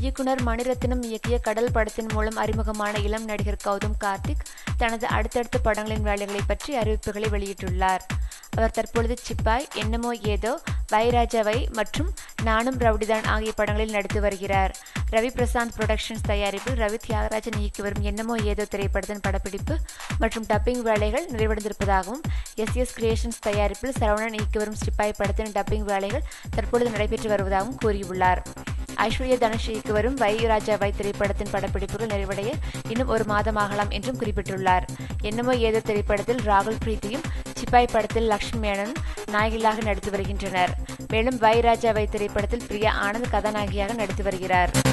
இயக்குனர் மணிரத்னம் இயக்கிய கடல் படத்தின் மூலம் அறிமுகமான இளம் நடிகர் கௌதம் கார்த்திக் தனது அடுத்தடுத்த படங்களின் வேலைகளை பற்றி அறிவிப்புகளை வெளியிட்டுள்ளார். அவர் தற்பொழுது சிப்பாய், என்னமோ ஏதோ, வைராஜாவை மற்றும் நானும் ரவுடிதான் ஆகிய படங்களில் நடித்து வருகிறார். ரவி பிரசாந்த் புரொடக்ஷன்ஸ் தயாரிப்பில் ரவி தியாகராஜன் இயக்கி வரும் என்னமோ ஏதோ திரைப்படத்தின் படப்பிடிப்பு மற்றும் டப்பிங் வேலைகள் நிறைவடைந்திருப்பதாகவும், எஸ் கிரியேஷன்ஸ் தயாரிப்பில் சரவணன் இயக்கி வரும் சிப்பாய் படத்தின் டப்பிங் வேலைகள் தற்பொழுது நடைபெற்று வருவதாகவும் கூறியுள்ளார். ஐஸ்வர்யா தனுஷ் இயக்கி வரும் வைராஜாவை திரைப்படத்தின் படப்பிடிப்புகள் நிறைவடைய இன்னும் 1 மாதம் ஆகலாம் என்றும் குறிப்பிட்டுள்ளார். என்னமோ ஏதோ திரைப்படத்தில் ராகுல் பிரீத்தியும், சிப்பாய் படத்தில் லக்ஷ்மி மேனனும் நாயகிகளாக நடித்து வருகின்றனர். மேலும் வைராஜாவை திரைப்படத்தில் பிரியா ஆனந்த் கதாநாயகியாக நடித்து வருகிறார்.